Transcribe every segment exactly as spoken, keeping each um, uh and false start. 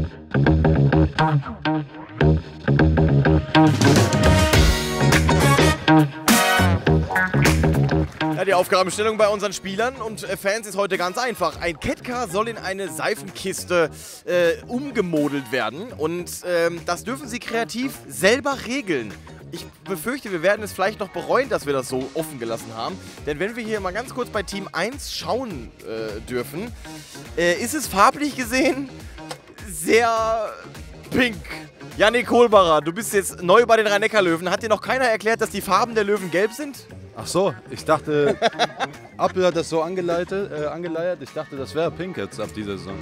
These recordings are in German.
Ja, die Aufgabenstellung bei unseren Spielern und äh, Fans ist heute ganz einfach. Ein Ketka soll in eine Seifenkiste äh, umgemodelt werden und ähm, das dürfen sie kreativ selber regeln. Ich befürchte, wir werden es vielleicht noch bereuen, dass wir das so offen gelassen haben. Denn wenn wir hier mal ganz kurz bei Team eins schauen äh, dürfen, äh, ist es farblich gesehen sehr pink. Jannik Kohlbacher, du bist jetzt neu bei den Rhein-Neckar-Löwen. Hat dir noch keiner erklärt, dass die Farben der Löwen gelb sind? Ach so, ich dachte, Appel hat das so angeleitet, äh, angeleiert. Ich dachte, das wäre pink jetzt ab dieser Saison.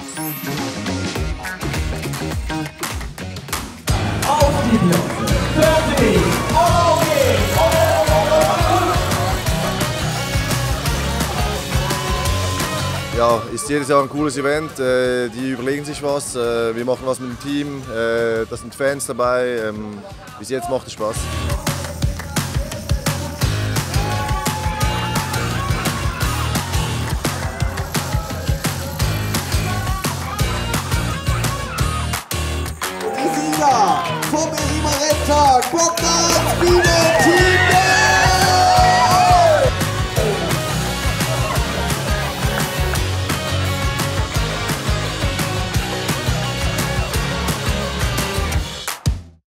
Auf die Plätze, fertig, okay, Ja, ist jedes Jahr ein cooles Event. Äh, die überlegen sich was. Äh, wir machen was mit dem Team. Äh, da sind Fans dabei. Ähm, bis jetzt macht es Spaß. Die Sieger vom Erimer Renntag, Bockners Biene Team